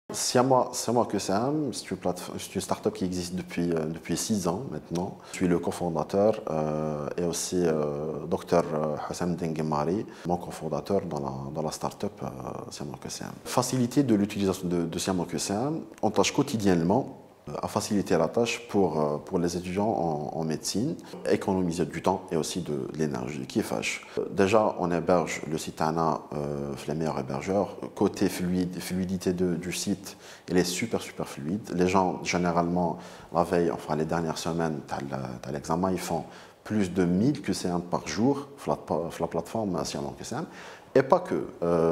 C'est moi que Sam, c'est une start-up qui existe depuis 6 ans maintenant. Je suis le cofondateur et aussi Dr Hassam Denguemari, mon cofondateur dans la start-up C'est moi que Sam. Facilité de l'utilisation de C'est moi que Sam, on tâche quotidiennement à faciliter la tâche pour les étudiants en médecine, économiser du temps et aussi de l'énergie qui est fâche. Déjà, on héberge le site ANA, les meilleurs hébergeurs. Côté fluidité du site, il est super fluide. Les gens, généralement, la veille, enfin les dernières semaines, tu as l'examen, ils font plus de 1000 QCM par jour sur la plateforme Siaman QCM. Et pas que.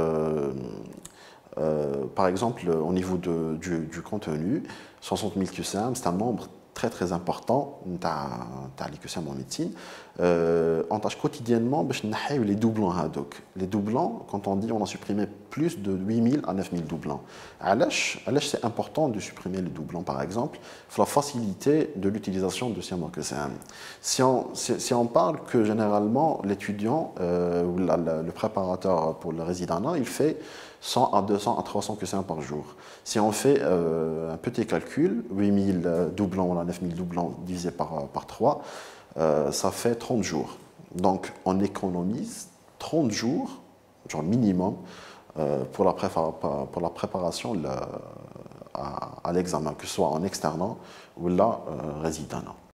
Par exemple, au niveau du contenu, 60 000 QCM, c'est un nombre très important de les QCM en médecine. On tâche quotidiennement les doublons. Les doublons, quand on dit on a supprimé plus de 8 000 à 9 000 doublons. C'est important de supprimer les doublons, par exemple, pour la facilité de l'utilisation de Siaman QCM. Si on parle que généralement l'étudiant ou le préparateur pour le résident, il fait 100 à 200 à 300 QCM par jour. Si on fait un petit calcul, 8000 doublons ou 9000 doublons divisé par 3, ça fait 30 jours. Donc on économise 30 jours, genre minimum, pour la préparation à l'examen, que ce soit en externat ou là, résidant.